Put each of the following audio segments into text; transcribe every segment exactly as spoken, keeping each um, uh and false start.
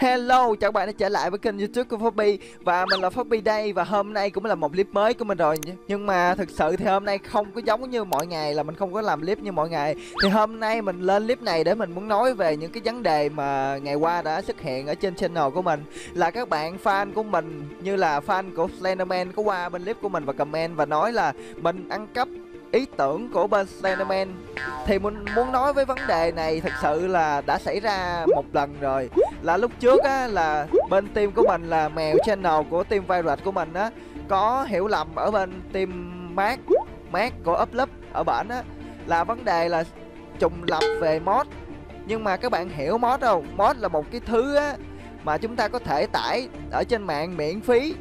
Hello, chào các bạn đã trở lại với kênh YouTube của Fobi. Và mình là Fobi đây. Và hôm nay cũng là một clip mới của mình rồi. Nhưng mà thực sự thì hôm nay không có giống như mọi ngày, là mình không có làm clip như mọi ngày. Thì hôm nay mình lên clip này để mình muốn nói về những cái vấn đề mà ngày qua đã xuất hiện ở trên channel của mình. Là các bạn fan của mình, như là fan của Slenderman, có qua bên clip của mình và comment và nói là mình ăn cắp ý tưởng của bên Slenderman. Thì mình muốn nói với vấn đề này thật sự là đã xảy ra một lần rồi. Là lúc trước á, là bên team của mình là mèo channel của team Virus của mình á, có hiểu lầm ở bên team Mark Mark của Upload ở bển á, là vấn đề là trùng lập về mod. Nhưng mà các bạn hiểu mod không? Mod là một cái thứ á mà chúng ta có thể tải ở trên mạng miễn phí,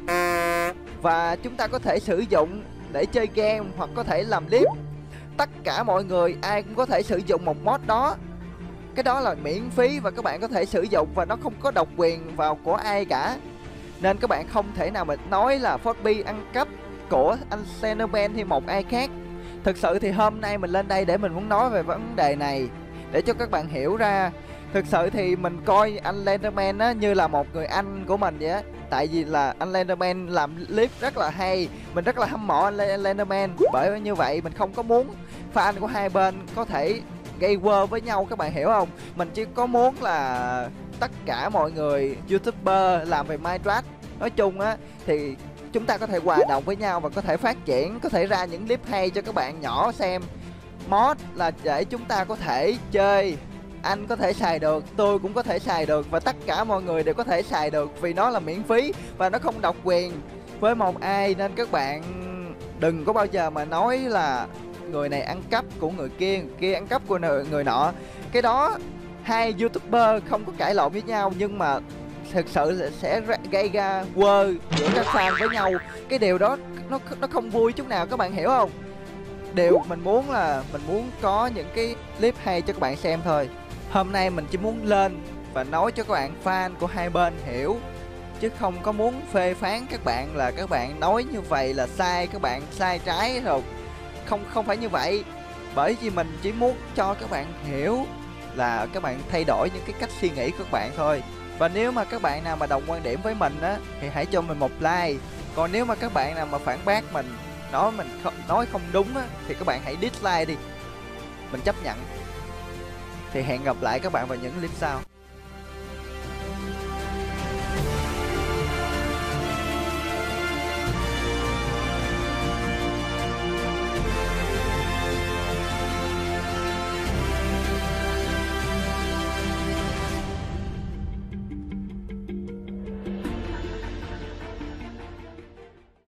và chúng ta có thể sử dụng để chơi game hoặc có thể làm clip. Tất cả mọi người ai cũng có thể sử dụng một mod đó. Cái đó là miễn phí và các bạn có thể sử dụng, và nó không có độc quyền vào của ai cả. Nên các bạn không thể nào mà nói là Fobi ăn cắp của anh Slenderman hay một ai khác. Thực sự thì hôm nay mình lên đây để mình muốn nói về vấn đề này, để cho các bạn hiểu ra. Thực sự thì mình coi anh Slenderman á như là một người anh của mình vậy á. Tại vì là anh Slenderman làm clip rất là hay, mình rất là hâm mộ anh Slenderman. Bởi như vậy mình không có muốn fan của hai bên có thể gây quơ với nhau, các bạn hiểu không? Mình chỉ có muốn là tất cả mọi người YouTuber làm về Minecraft nói chung á, thì chúng ta có thể hòa đồng với nhau và có thể phát triển, có thể ra những clip hay cho các bạn nhỏ xem. Mod là để chúng ta có thể chơi, anh có thể xài được, tôi cũng có thể xài được, và tất cả mọi người đều có thể xài được, vì nó là miễn phí và nó không độc quyền với một ai. Nên các bạn đừng có bao giờ mà nói là người này ăn cắp của người kia, người kia ăn cắp của người, người nọ. Cái đó hai YouTuber không có cãi lộn với nhau, nhưng mà thực sự sẽ gây ra quơ giữa các fan với nhau. Cái điều đó nó nó không vui chút nào, các bạn hiểu không? Điều mình muốn là mình muốn có những cái clip hay cho các bạn xem thôi. Hôm nay mình chỉ muốn lên và nói cho các bạn fan của hai bên hiểu, chứ không có muốn phê phán các bạn là các bạn nói như vậy là sai, các bạn sai trái rồi. Không không phải như vậy. Bởi vì mình chỉ muốn cho các bạn hiểu là các bạn thay đổi những cái cách suy nghĩ của các bạn thôi. Và nếu mà các bạn nào mà đồng quan điểm với mình á, thì hãy cho mình một like. Còn nếu mà các bạn nào mà phản bác mình, nói mình không, nói không đúng á, thì các bạn hãy dislike đi, mình chấp nhận. Thì hẹn gặp lại các bạn vào những clip sau.